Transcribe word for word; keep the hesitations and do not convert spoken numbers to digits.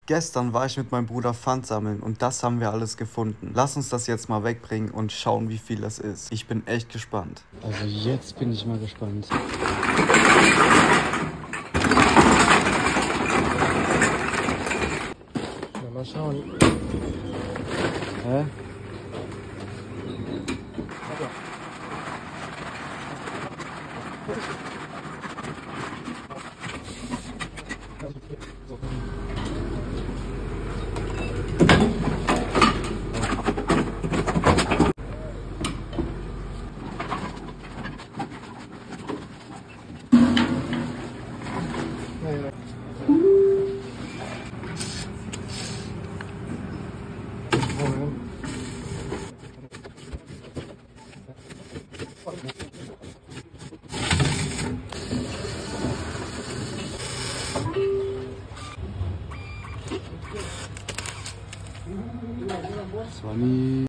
Gestern war ich mit meinem Bruder Pfand sammeln und das haben wir alles gefunden. Lass uns das jetzt mal wegbringen und schauen, wie viel das ist. Ich bin echt gespannt. Also jetzt bin ich mal gespannt. Ja, mal schauen. Hä? Das war nie